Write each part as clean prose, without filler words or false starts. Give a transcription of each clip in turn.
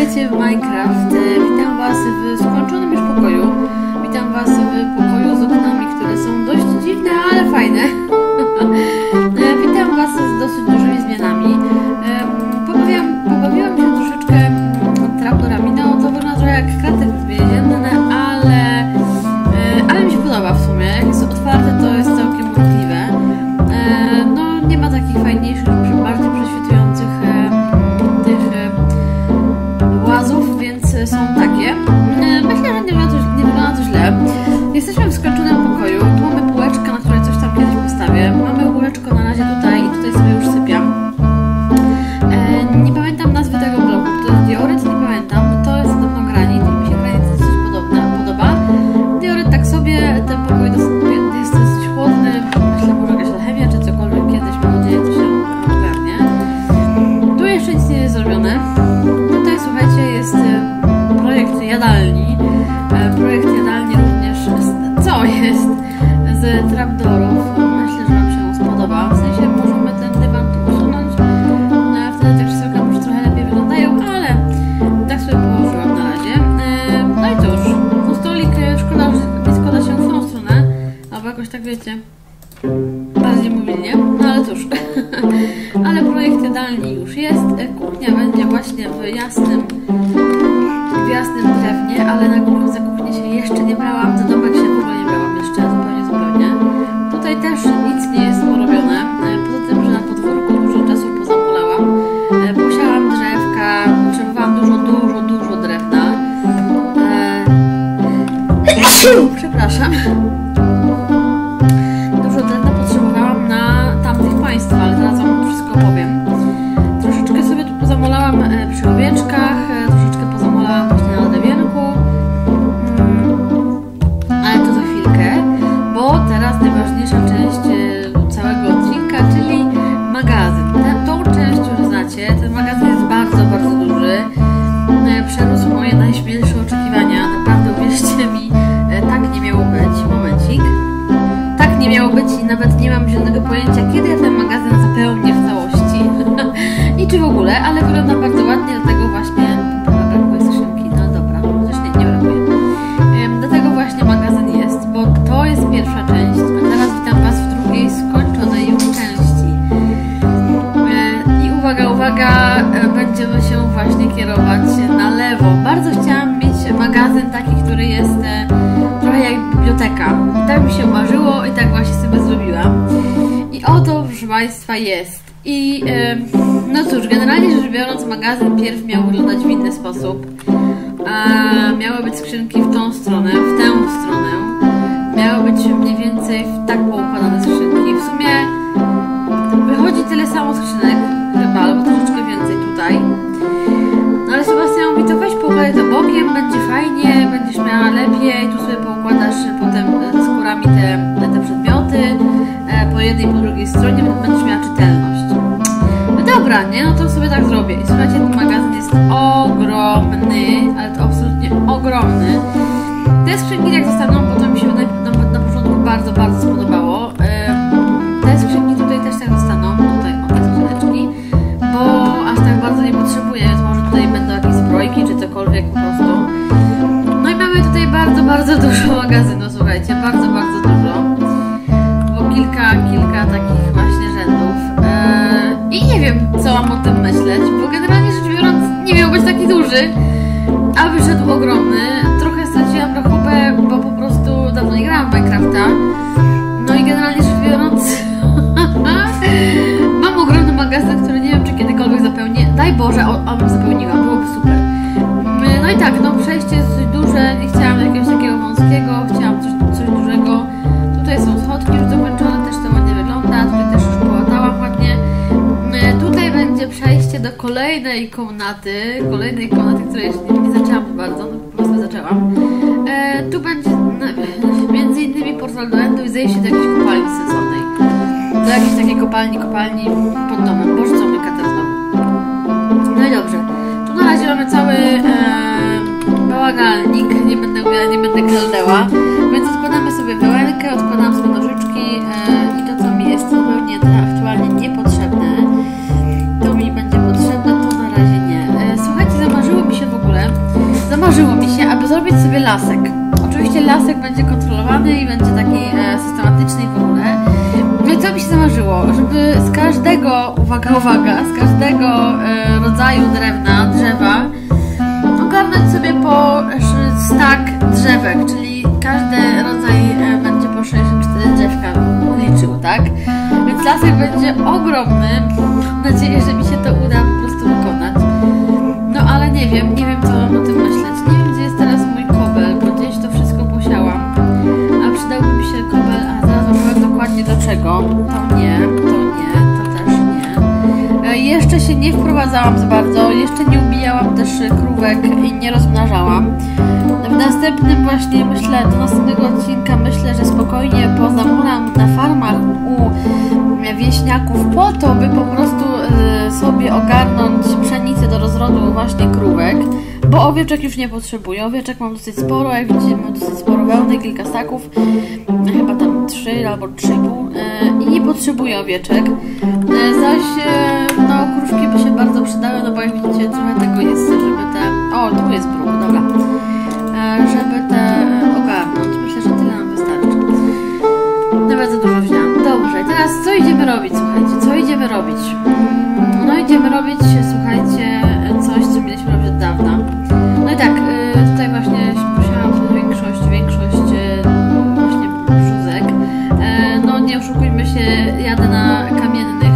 Witajcie w Minecraft. Witam Was w skończonym już pokoju. Witam Was w pokoju z oknami, które są dość dziwne, ale fajne. Witam Was z dosyć dużymi zmianami. Pobawiłam się troszeczkę trapdorami. No to wygląda trochę jak kraty więzienne, ale mi się podoba w sumie. Jak jest otwarte, to jest całkiem możliwe. No nie ma takich fajniejszych, bardziej prześwitujących łazów, więc są takie. Myślę, że nie wygląda to źle. Jesteśmy w skończonym pokoju. Tu mamy półeczkę, na której coś tam kiedyś postawię. Mamy łóżeczko na razie tutaj i tutaj sobie już sypiam. Nie pamiętam nazwy tego bloku. To jest dioryt? Nie pamiętam. To jest podobno granit i mi się granit dosyć podoba. Dioryt tak sobie, ten pokój jest dosyć chłodny. Myślę, może jakaś alchemia czy cokolwiek kiedyś, mam nadzieję, to się ogarnie. Tu jeszcze nic nie jest zrobione. Tutaj, słuchajcie, jest projekt jadalni. Projekt jadalni również jest z trapdorów. Myślę, że Wam się spodoba. W sensie możemy ten dywan tu usunąć. Wtedy te krzesełka może trochę lepiej wyglądają, ale tak sobie położyłam na razie. No i cóż, no stolik szkoda, że nie składa się w tą stronę. Albo jakoś tak wiecie, bardziej mobilnie. No ale cóż. Ale projekt jadalni już jest. Kuchnia będzie właśnie w jasnym drewnie, ale za kuchnię się jeszcze nie brałam, za domek się w ogóle nie brałam jeszcze, zupełnie. Tutaj też nic nie jest porobione, poza tym, że na podwórku dużo czasu pozamulałam. Posiałam drzewka, potrzebowałam dużo drewna. Przepraszam. Dużo drewna potrzebowałam na tamtych państwa, ale zaraz Wam wszystko opowiem. Troszeczkę sobie tu pozamulałam przy owieczkach, troszeczkę pozamulałam właśnie na drewienku. Ale to za chwilkę, bo teraz najważniejsza część całego odcinka, czyli magazyn. Tą część już znacie, ten magazyn jest bardzo duży. Przerósł moje najśmielsze oczekiwania, naprawdę uwierzcie mi, tak nie miało być. Momencik. Tak nie miało być i nawet nie mam żadnego pojęcia, kiedy ja ten magazyn zapełnię w całości. I czy w ogóle, ale wygląda bardzo ładnie, dlatego właśnie brakuje skrzynki. No dobra, chociaż nie brakuje. Dlatego właśnie magazyn jest, bo to jest pierwsza część, a teraz witam Was w drugiej, skończonej już części. I uwaga, będziemy się właśnie kierować na lewo. Bardzo chciałam mieć magazyn taki, który jest trochę jak biblioteka. I tak mi się marzyło i tak właśnie sobie zrobiłam. I oto, proszę Państwa, jest. I no cóż, generalnie rzecz biorąc, magazyn pierw miał wyglądać w inny sposób. Miały być skrzynki w tą stronę, w tę stronę. Miały być mniej więcej tak poukładane skrzynki. W sumie wychodzi tyle samo skrzynek, chyba, albo troszeczkę więcej tutaj. No ale Sebastian mówi, to weź poukładaj to bokiem, będzie fajnie, będziesz miała lepiej, tu sobie poukładasz potem ze skórami te przedmioty, po jednej i po drugiej stronie będziesz miała czytelność. No dobra, nie? No to sobie tak zrobię. I słuchajcie, ten magazyn jest ogromny, ale to absolutnie ogromny. Te skrzynki jak zostaną, bo to mi się na początku bardzo spodobało. Te skrzynki tutaj też tak zostaną, tutaj o te skrzyneczki, bo aż tak bardzo nie potrzebuję, więc może tutaj będą jakieś zbrojki czy cokolwiek po prostu. No i mamy tutaj bardzo dużo magazynu, słuchajcie, bardzo dużo. Bo kilka takich właśnie rzędów. I nie wiem, co mam o tym myśleć, bo generalnie rzecz biorąc nie miał być taki duży, a wyszedł ogromny. Trochę straciłam rachubę, bo po prostu dawno nie grałam w Minecrafta. No i generalnie rzecz biorąc mam ogromny magazyn, który nie wiem, czy kiedykolwiek zapełnię. Daj Boże, abym zapełniła, byłoby super. No i tak, no przejście jest dosyć duże, nie chciałam jakiegoś takiego wąskiego, chciałam coś dużego. Tutaj są schodki już dokończone, też to ładnie wygląda, tutaj też już połatałam ładnie. Tutaj będzie przejście do kolejnej komnaty, której jeszcze nie zaczęłam bardzo, no po prostu zaczęłam. Tu będzie między innymi portal do endu i zejście do jakiejś kopalni sensownej. Do jakiejś takiej kopalni pod domem. Boże, co myka teraz znowu. No i dobrze. Tu na razie mamy cały bałagalnik, nie będę kradła, więc odkładamy sobie wełenkę, odkładam sobie nożyczki i to, co mi jest zupełnie aktualnie niepotrzebne, to mi będzie potrzebne, to na razie nie. Słuchajcie, zamarzyło mi się w zrobić sobie lasek. Oczywiście lasek będzie kontrolowany i będzie taki systematyczny i w ogóle. No i co mi się zamarzyło? Żeby z każdego, uwaga, z każdego rodzaju drzewa ogarnąć sobie po stack drzewek, czyli każdy rodzaj będzie po 64 drzewka liczył, tak? Więc lasek będzie ogromny. Mam nadzieję, że mi się to uda po prostu wykonać. No ale nie wiem co mam o tym myśleć. Nie wiem, gdzie jest teraz mój kobel, bo gdzieś to wszystko posiałam. A przydałby mi się kobel, a zaraz wam powiem dokładnie do czego. To nie, to też nie. Jeszcze się nie wprowadzałam za bardzo, jeszcze nie ubijałam też krówek i nie rozmnażałam. W następnym właśnie do następnego odcinka myślę, że spokojnie pozamulam na farmach u wieśniaków po to, by po prostu sobie ogarnąć pszenicę do rozrodu właśnie krówek, bo owieczek już nie potrzebuję. Owieczek mam dosyć sporo, jak widzicie mam dosyć sporo wełny, kilka staków, chyba tam 3 albo 3,5 i nie potrzebuję owieczek. Zaś no krówki by się bardzo przydały, no bo jak widzicie trochę tego jest, żeby te... O, tu jest bruk, dobra. Żeby te ogarnąć. Myślę, że tyle nam wystarczy. Nawet za dużo wziąłam. Dobrze, i teraz co idziemy robić, słuchajcie? Co idziemy robić? No idziemy robić, słuchajcie, coś, co mieliśmy robić od dawna. No i tak, tutaj właśnie posiadam większość właśnie brzózek. No nie oszukujmy się, jadę na kamiennych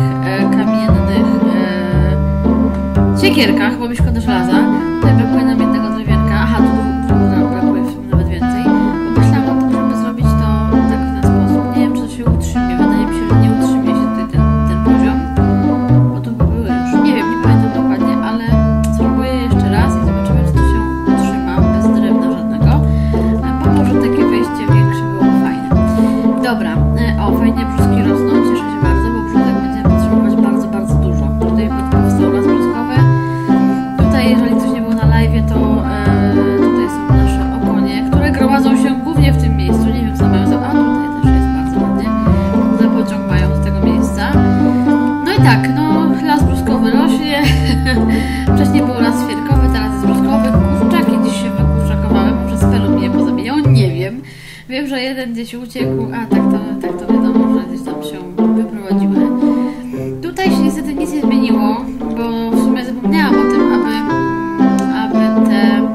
siekierkach, bo mi szkoda żelaza. Tutaj brakuje nam jednego drewienka. Aha, tu brakuje nawet więcej. Pomyślałam o tym, żeby zrobić to tak w ten sposób. Nie wiem, czy to się utrzymie. Wydaje mi się, że nie utrzymie się tutaj ten poziom. Bo tu były już. Nie wiem, nie pamiętam dokładnie, ale spróbuję jeszcze raz i zobaczymy, czy to się utrzyma bez drewna żadnego. Bo może takie wejście większe byłoby fajne. Dobra. O, fajnie brzuski rosną. Cieszę się bardzo, bo brzuszek będziemy potrzebować bardzo, bardzo dużo. Tutaj powstał las brzuskowy. Tutaj, jeżeli ktoś nie był na live, to tutaj są nasze okonie, które gromadzą się głównie w tym miejscu. Nie wiem, co mają za... A tutaj też jest bardzo ładnie. Za pociąg mają z tego miejsca. No i tak, no las brzuskowy rośnie. Wcześniej był las świerkowy, teraz jest brzuskowy. Kurczaki gdzieś się wykurczakowały, może spelu mnie pozabijał, nie wiem. Wiem, że jeden gdzieś uciekł, a tak to wiadomo, że gdzieś tam się wyprowadziły. Tutaj się niestety nic nie zmieniło, bo w sumie zapomniałam o tym, aby ten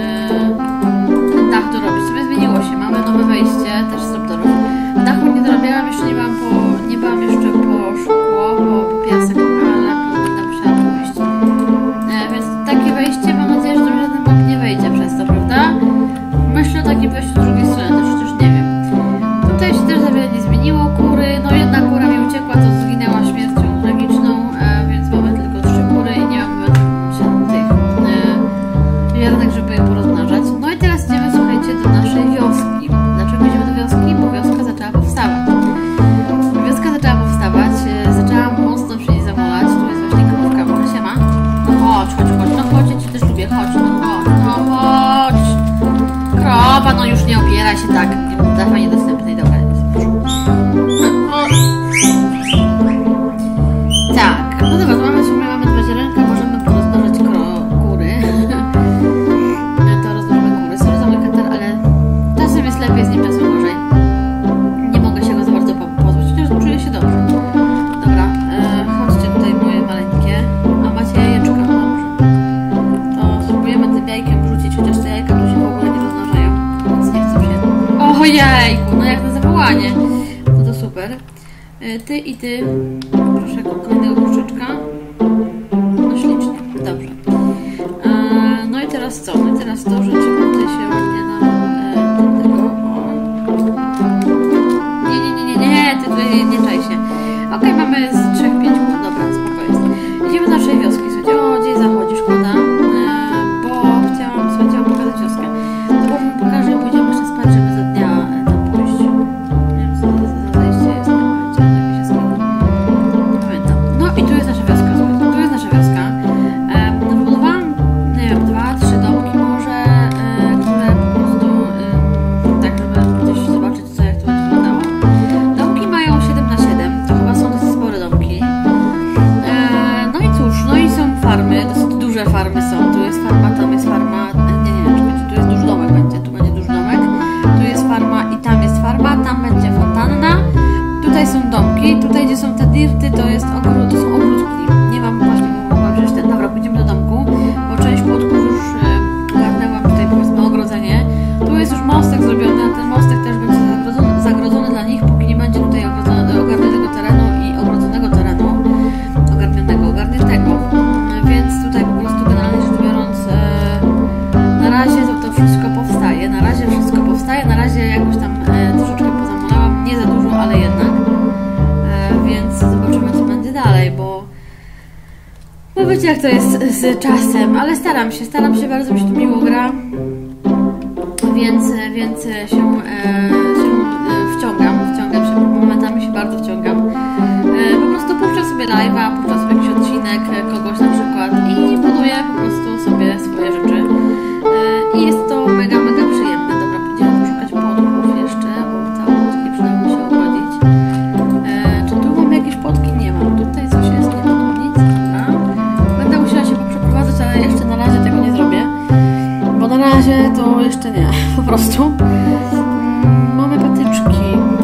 dach dorobić. W sumie zmieniło się, mamy nowe wejście, też z trapdorów. Dachu nie dorabiałam, jeszcze nie byłam jeszcze po szkło, po piasek, ale potem musiałam pójść. Więc takie wejście, mam nadzieję, że żaden bok nie wejdzie przez to, prawda? Myślę o takim wejściu z drugiej strony, też przecież nie wiem. Tutaj się też za wiele nie zmieniło, kury, no jedna kura mi uciekła, to zginęła śmiercią tragiczną, więc mamy tylko 3 kury i nie mamy tych wiarnek, żeby je porozmnażać. No i teraz idziemy, słuchajcie, do naszej wioski. Dlaczego idziemy do wioski? Bo wioska zaczęła powstawać. Zaczęłam mocno przy niej zamolać. Tu jest właśnie krówka, może się ma. No chodź, no chodź, ja cię też lubię, chodź, no chodź. Krowa, no już nie opiera się tak. Dawaj niedostępnej, dobra. Tak, no dobra, mamy 2 ziarenka, możemy porozmawiać kury. To rozmawiamy kury. Sorry za mój katar, ale czasem jest lepiej, z nim czasem gorzej. Nie mogę się go za bardzo pozbyć, chociaż czuję się dobrze. Dobra, chodźcie tutaj moje maleńkie. A macie jajeczka, no dobrze. To spróbujemy tym jajkiem wrzucić, chociaż te jajka tu się w ogóle nie rozmnażają, więc nie chcę się. O jajku, no jak na zawołanie. No to super. Ty i ty. Proszę kolejnego kurczyczka. No ślicznie. Dobrze. No i teraz co? No i teraz to, że trzeba tutaj się ładnie nam tego... Nie, ty tutaj nie czaj się. Okej, mamy z 3-5 kół. Dobra, spokojnie. Idziemy do naszej wioski. Słuchajcie, o, gdzieś zachodzi, szkoda. Bo chciałam pokazać wioskę. To może wam pokażę, pójdziemy jeszcze spać, żeby za dnia tam pójść. Nie wiem, co to za zejście jest. Nie pamiętam. No i tu jest nasza wioska, słuchajcie. Tu jest nasza wioska. Wybudowałam, nie wiem, 2-3 domki może, które po prostu tak, żeby gdzieś zobaczyć, jak to będzie wyglądało. Domki mają 7×7. To chyba są dosyć spore domki. wiecie jak to jest z czasem, ale staram się, bardzo mi się tu miło gra, więc się wciągam się, momentami się bardzo wciągam. Po prostu puszczę sobie live'a, puszczę sobie jakiś odcinek kogoś na przykład i buduję po prostu sobie swoje rzeczy. I jest to mega przyjemne. Dobra, będziemy poszukać płotków jeszcze, bo całe płotki przydałoby się ogrodzić. Czy tu mam jakieś płotki? Nie mam. Tutaj coś jest, nie ma tu nic. Dobra. Będę musiała się poprzeprowadzać, ale jeszcze na razie tego nie zrobię. Bo na razie to jeszcze nie, po prostu. Mamy patyczki.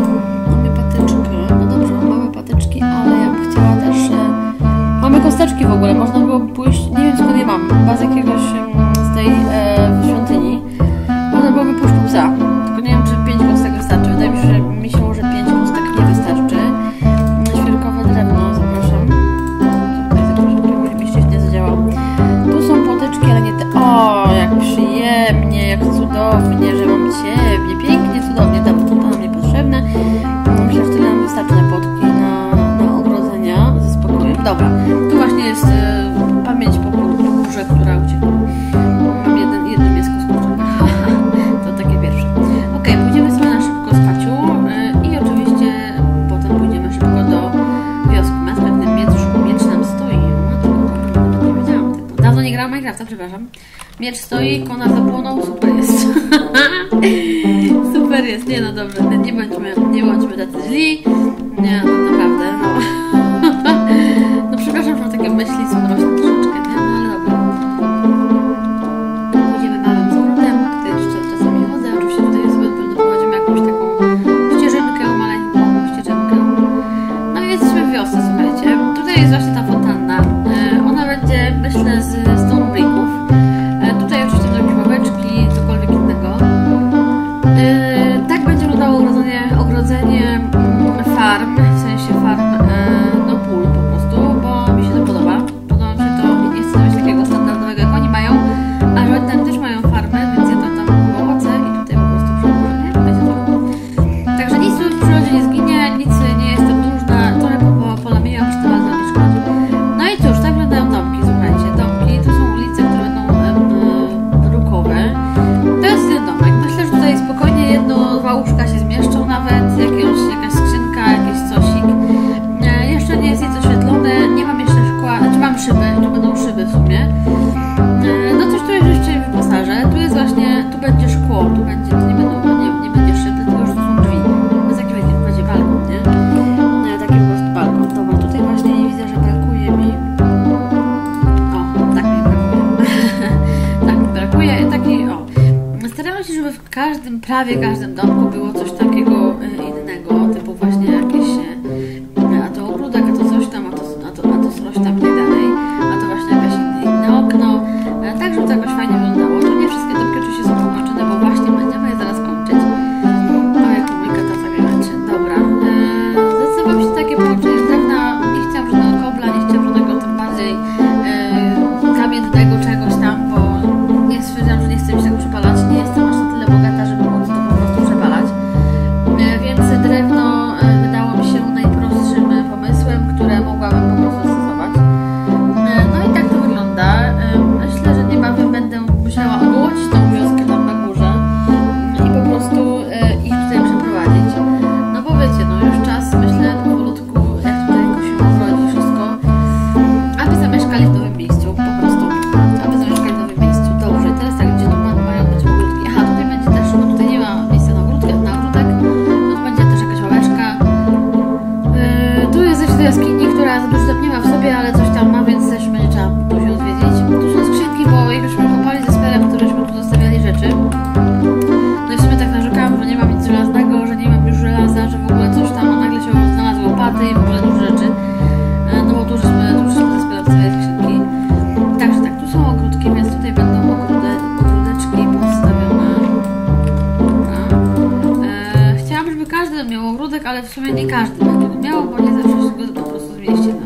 No dobrze, mamy patyczki, ale ja bym chciała też... Mamy kosteczki w ogóle, można było pójść, nie wiem skąd je mam, chyba z jakiegoś z tej świątyni. Można byłoby pójść po psa, tylko nie wiem czy 5 kostek wystarczy. Wydaje mi się, że 5 kostek nie wystarczy. Świerkowe drewno, zapraszam. Tutaj zapraszam, żeby mi nie zadziałał. Tu są potyczki, ale nie te... O, jak przyjemnie, jak cudownie, że mam ciebie. Pięknie, cudownie, dobra, to nam niepotrzebne. Myślę, że tyle nam wystarczy na potki, na ogrodzenia ze spokojem. Dobra, tu właśnie jest pamięć po górze, która uciekła. Mam jedno mięsko skurczone. To takie pierwsze. Ok, pójdziemy sobie na szybko spaciu i oczywiście potem pójdziemy szybko do wioski. Na pewnym miecz nam stoi. Nie wiedziałam tego. Dawno nie grałam Minecrafta, przepraszam. Miecz stoi, konar zapłonął, super jest. Super jest, nie no dobrze, nie bądźmy tacy źli. Nie no naprawdę, no. No przepraszam, że mam takie myśli sumrośne troszeczkę, nie? No ale dobra. Pójdziemy małym skrótem, tutaj jeszcze czasami chodzę, oczywiście tutaj sobie doprowadzimy jakąś taką ścieżynkę, maleńką ścieżynkę. No i jesteśmy w wiosce, słuchajcie. Tutaj jest właśnie ta fontanna. Ona będzie, myślę, z stone bricków. Tutaj oczywiście będą jakieś ławeczki, cokolwiek innego. Tak będzie wyglądało ogrodzenie farm, w sensie farm, no pól po prostu, bo mi się to podoba. Podoba mi się to, nie chcę coś takiego standardowego jak oni mają, ale oni tam też mają farmy, więc ja tam owoce i tutaj po prostu przełożę, nie? Będzie to. Także nic tu w przyrodzie nie zginie, nic nie jest tam dłużna, trochę polamiłam przy tym, ale nie szkodzi. No i cóż, tak wyglądają domki, słuchajcie, domki, to są ulice, które będą rukowe. To jest ten domek, myślę, że tutaj spokojnie dwa łóżka się zmieszczą nawet, jakaś skrzynka, jakiś cosik. Jeszcze nie jest nic oświetlone, nie mam jeszcze szkła, znaczy mam szyby, tu będą szyby w sumie. No coś tu jeszcze wyposażę, tu jest właśnie, tu będzie szkło, tu nie będzie szyb, dlatego że tu są drzwi. To jest taki będzie balkon, nie? Taki po prostu balkon. Dobra, tutaj właśnie nie widzę, że brakuje mi. O, tak mi brakuje. Tak mi brakuje, starałam się, żeby w prawie każdym domku było coś takiego innego, typu właśnie jakieś, a to ogródek, a to coś tam, a to coś tam i tak dalej, a to właśnie jakieś inne okno, tak żeby to jakoś fajnie wyglądało. To nie wszystkie domki oczywiście są pokończone, bo właśnie będziemy je zaraz kończyć. O, jak mój tata grać. Dobra, zdecydowałam się takie połączenie z drewna, nie chciałam żadnego kobla, nie chciałam żadnego tym bardziej kamiennego czegoś tam, bo nie stwierdzam, że nie chcę mi się tego przypalać, nie jestem aż na tyle bogata, żeby móc to po prostu przepalać. Więc drewno wydało mi się najprostszym pomysłem, które mogłabym po prostu stosować. No i tak to wygląda. Myślę, że niebawem będę musiała ogołocić tą wioskę tam na górze i po prostu ich tutaj przeprowadzić. No bo wiecie, no już czas, myślę, powolutku, jak tutaj jakoś się urodzi wszystko, aby zamieszkali w nowym miejscu, po prostu. Aby zamieszkali w nowym miejscu. Dobrze, teraz tak, gdzie tu mają być ogródki? Aha, tutaj będzie też, bo tutaj nie ma miejsca na ogródek, no tu będzie też jakaś ławeczka. Tu jest zejście do jaskini, która za dużo tam nie ma w sobie, ale coś tam ma, więc też będzie trzeba później odwiedzić. Tu są skrzynki, bo jak już kopali ze sperem, któreśmy tu zostawiali rzeczy. No i w sumie tak narzekałam, że nie mam nic żelaznego, że nie mam już żelaza, że w ogóle coś tam, a nagle się znalazły łopaty i w ogóle dużo rzeczy. No bo tu żeśmy ze sperem zostawiali skrzynki. Także tak, tu są ogródki, więc tutaj będą ogródeczki postawione. Chciałam, żeby każdy miał ogródek, ale w sumie nie każdy będzie go miał, bo nie zawsze się go po prostu zmieści.